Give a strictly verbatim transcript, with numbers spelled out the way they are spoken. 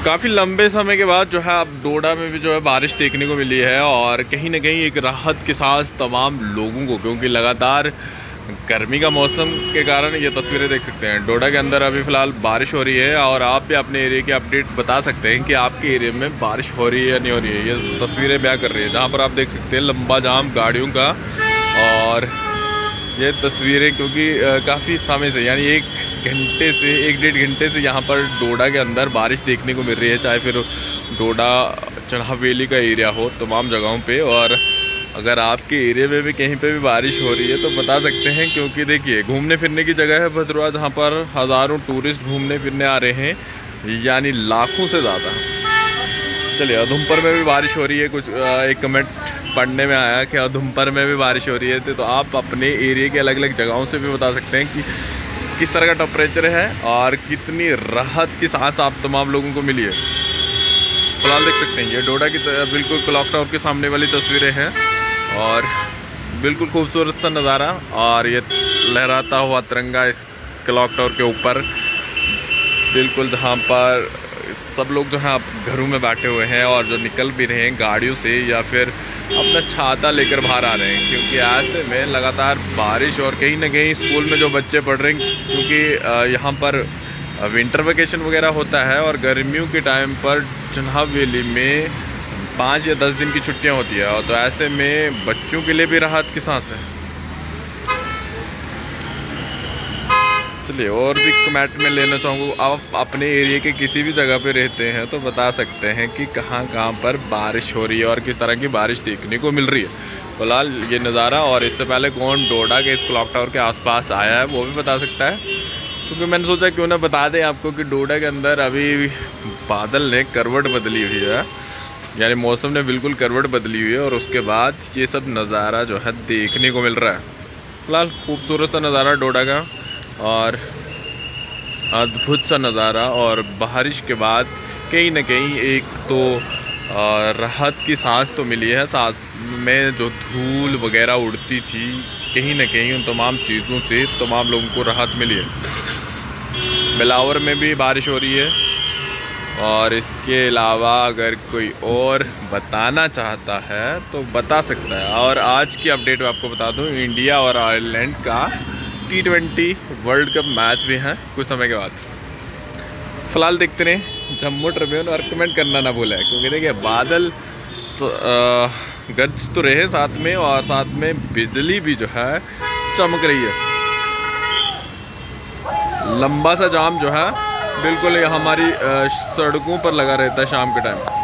काफ़ी लंबे समय के बाद जो है अब डोडा में भी जो है बारिश देखने को मिली है और कहीं ना कहीं एक राहत के साथ तमाम लोगों को, क्योंकि लगातार गर्मी का मौसम के कारण ये तस्वीरें देख सकते हैं। डोडा के अंदर अभी फ़िलहाल बारिश हो रही है और आप भी अपने एरिया की अपडेट बता सकते हैं कि आपके एरिया में बारिश हो रही है या नहीं हो रही है। ये तस्वीरें बयां कर रही है जहाँ पर आप देख सकते हैं लंबा जाम गाड़ियों का। और ये तस्वीरें क्योंकि काफ़ी समय से यानी एक घंटे से एक डेढ़ घंटे से यहाँ पर डोडा के अंदर बारिश देखने को मिल रही है, चाहे फिर डोडा चन्हावेली का एरिया हो, तमाम जगहों पे। और अगर आपके एरिया में भी कहीं पे भी बारिश हो रही है तो बता सकते हैं, क्योंकि देखिए घूमने फिरने की जगह है भद्रवाह, जहाँ पर हज़ारों टूरिस्ट घूमने फिरने आ रहे हैं, यानी लाखों से ज़्यादा। चलिए, अधुमपुर में भी बारिश हो रही है। कुछ एक कमेंट पढ़ने में आया कि अधुमपुर में भी बारिश हो रही है, तो आप अपने एरिया के अलग अलग जगहों से भी बता सकते हैं कि किस तरह का टेम्परेचर है और कितनी राहत की सांस आप तमाम लोगों को मिली है। फिलहाल देख सकते हैं ये डोडा की बिल्कुल क्लॉक टावर के सामने वाली तस्वीरें हैं और बिल्कुल खूबसूरत सा नज़ारा। और ये लहराता हुआ तिरंगा इस क्लॉक टावर के ऊपर, बिल्कुल जहाँ पर सब लोग जो हैं घरों में बैठे हुए हैं और जो निकल भी रहे हैं गाड़ियों से या फिर अपना छाता लेकर बाहर आ रहे हैं, क्योंकि ऐसे में लगातार बारिश। और कहीं ना कहीं स्कूल में जो बच्चे पढ़ रहे हैं, क्योंकि यहाँ पर विंटर वेकेशन वगैरह होता है और गर्मियों के टाइम पर चन्हावेली में पाँच या दस दिन की छुट्टियाँ होती है, और तो ऐसे में बच्चों के लिए भी राहत की सांस है। चलिए, और भी कमेंट में लेना चाहूँगा, आप अपने एरिया के किसी भी जगह पे रहते हैं तो बता सकते हैं कि कहाँ कहाँ पर बारिश हो रही है और किस तरह की बारिश देखने को मिल रही है। फिलहाल ये नज़ारा, और इससे पहले कौन डोडा के इस क्लॉक टावर के आसपास आया है वो भी बता सकता है, क्योंकि मैंने सोचा क्यों ना बता दें आपको कि डोडा के अंदर अभी बादल ने करवट बदली हुई है, यानी मौसम ने बिल्कुल करवट बदली हुई है और उसके बाद ये सब नज़ारा जो है देखने को मिल रहा है। फिलहाल खूबसूरत सा नज़ारा डोडा का और अद्भुत सा नज़ारा, और बारिश के बाद कहीं ना कहीं एक तो राहत की सांस तो मिली है। साथ में जो धूल वगैरह उड़ती थी, कहीं ना कहीं उन तमाम चीज़ों से तमाम लोगों को राहत मिली है। बिलावर में भी बारिश हो रही है। और इसके अलावा अगर कोई और बताना चाहता है तो बता सकता है। और आज की अपडेट मैं आपको बता दूं, इंडिया और आयरलैंड का T twenty world cup match भी है कुछ समय के बाद। फिलहाल देखते रहे जम्मू ट्रिब्यून, और कमेंट करना ना भूलें, क्योंकि देखिए बादल तो गरज तो रहे साथ में, और साथ में बिजली भी जो है चमक रही है। लंबा सा जाम जो है बिल्कुल हमारी सड़कों पर लगा रहता है शाम के टाइम।